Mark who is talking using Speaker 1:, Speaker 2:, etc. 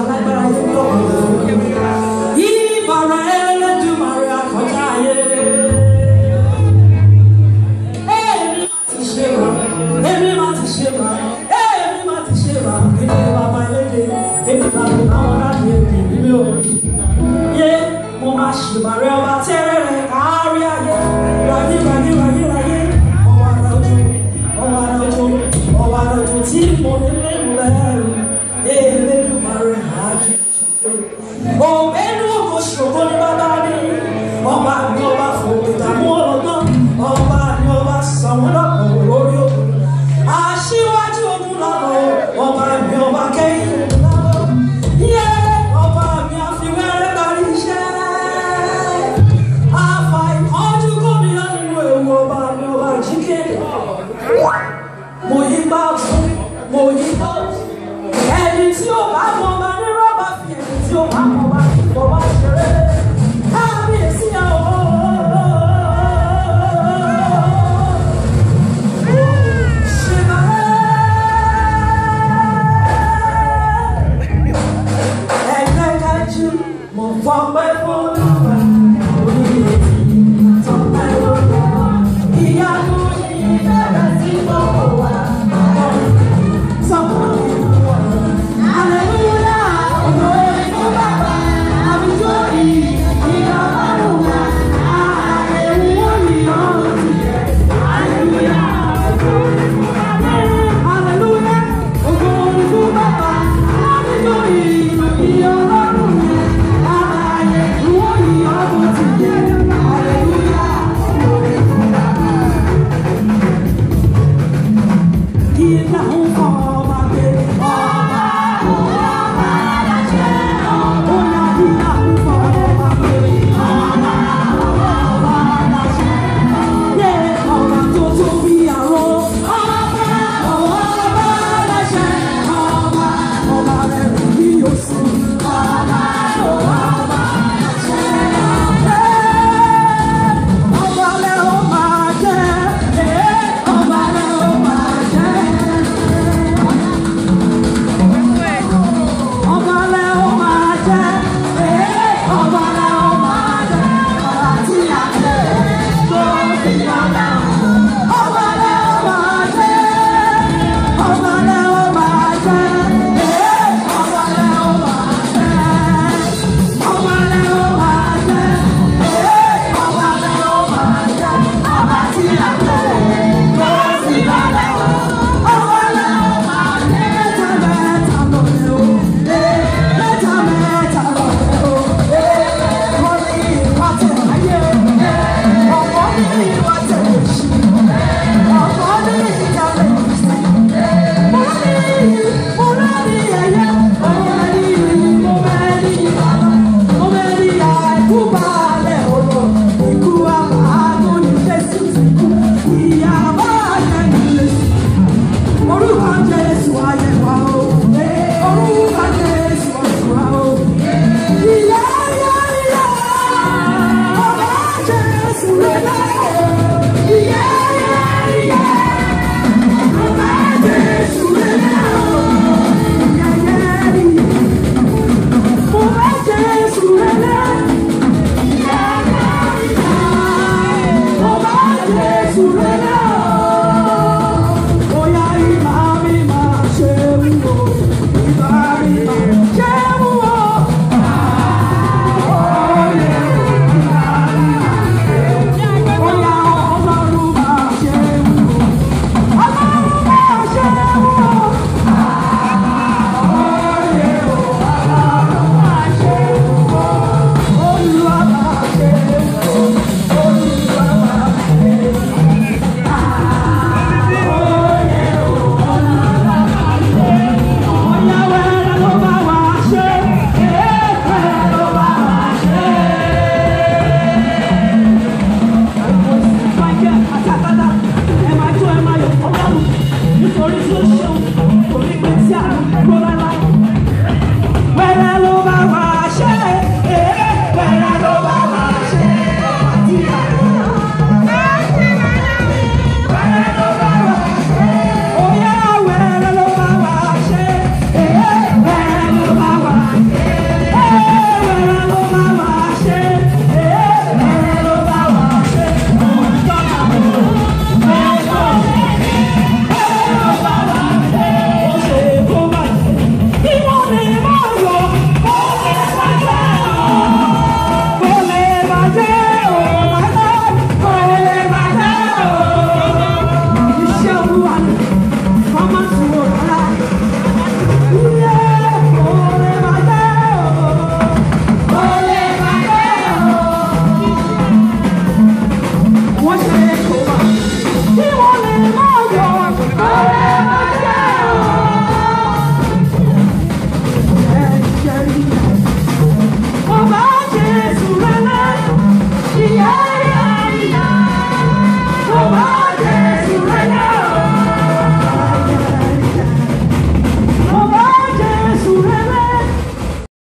Speaker 1: alágbára yẹ kí ọkọ̀ ìbára Ẹlẹ́dùmarè àkọjá ayé. Èmi máa ti ṣe wá, èmi máa ti ṣe wá, èmi bàbá ẹlẹ́dẹ̀, èmi bàbá àwọn láti èdè nílé òun. Yé mo máa ṣèbàrẹ̀ ọba tẹ́rẹ̀ rẹ̀ kárí ayé, ráyé ráyé ráyé ráyé, ọwọ́ ara ojú tí mo nílé ìmúlẹ̀ Ẹlẹ́dùmarè àjẹ́. Òmẹ́nu kò ṣògo ní bàbá mi, ọba mi ọba fòkè dàmú ọlọ́gbọ́n, ọba mi ọba sàwọn lọ́pọ̀ lórí òkú. Aṣíwájú ogun lọ́pọ̀, ọba mi ọba kẹ́yìn ogun lọ́pọ̀. Yé ọba mi àfiwẹ́rẹ́ parí iṣẹ́. Àfà ìkọ́jú kò ní nínú ewu, ọba mi ọba jíkẹ́. Mo yí bá fún, mo yí bá fún. Ẹni tí ó bá mọ ọba ní rọ́bà fi ẹni tí ó bá mọ ọba fi fọ́